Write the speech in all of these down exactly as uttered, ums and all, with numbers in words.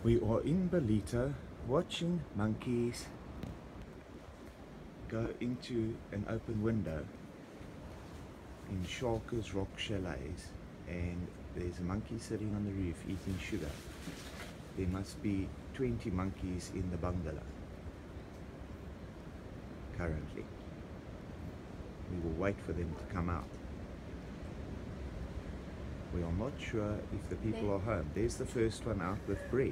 We are in Ballito watching monkeys go into an open window in Sharkers Rock Chalets, and there's a monkey sitting on the roof eating sugar. There must be twenty monkeys in the bungalow currently. We will wait for them to come out. We are not sure if the people are home. There's the first one out with bread.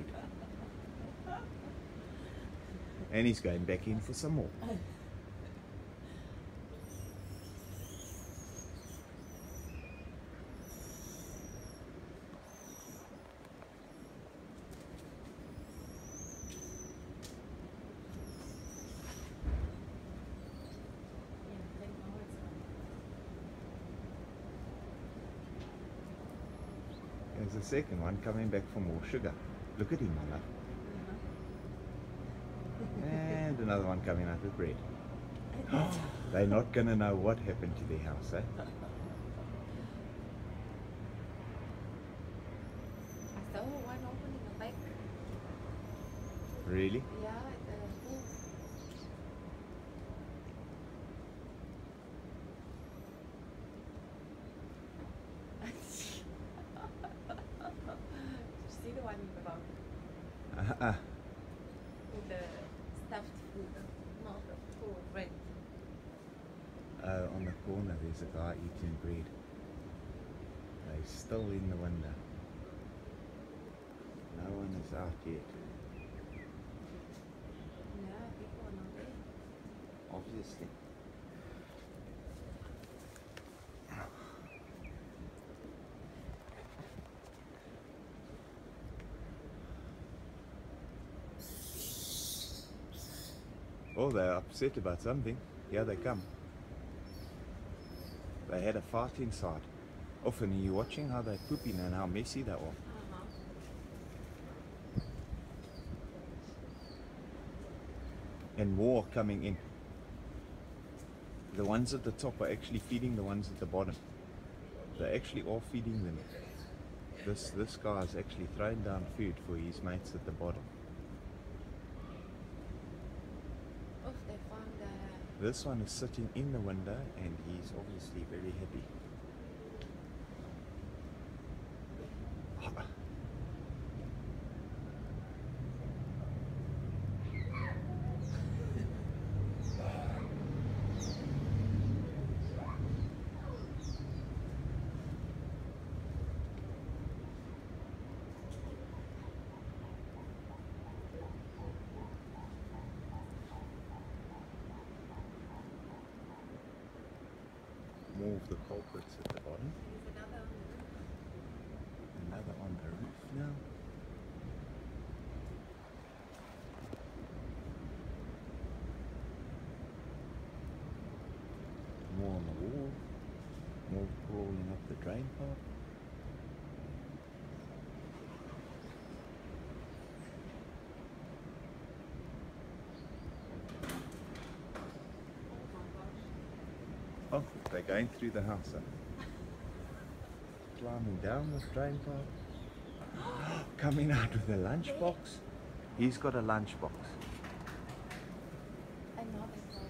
And he's going back in for some more. There's the second one coming back for more sugar. Look at him, Mama. And another one coming out with bread. They're not going to know what happened to their house, eh? I saw one opening a bike. Really? Yeah, at the pool. Did you see the one in the box Uh-uh. with the stuffed food? Not the full bread. Uh, on the corner there's a guy eating bread. They're still in the window. No one is out yet. Yeah, people are not there. Obviously. Oh, they're upset about something. Here they come. They had a fight inside. Often are you watching how they're pooping and how messy they are? Uh-huh. And more coming in. The ones at the top are actually feeding the ones at the bottom. They actually are feeding them. This, this guy is actually throwing down food for his mates at the bottom. Oh, they found the... This one is sitting in the window and he's obviously very happy. More of the culprits at the bottom. There's another on the roof. Another on the roof now. More on the wall. More crawling up the drain pipe. Oh, they're going through the house. Huh? Climbing down the drain pipe. Coming out with a lunchbox. He's got a lunchbox. Another one.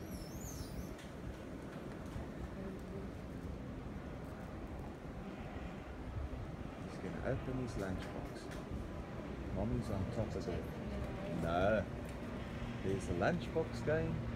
He's going to open his lunchbox. Mommy's on top of it. No. There's a lunchbox going.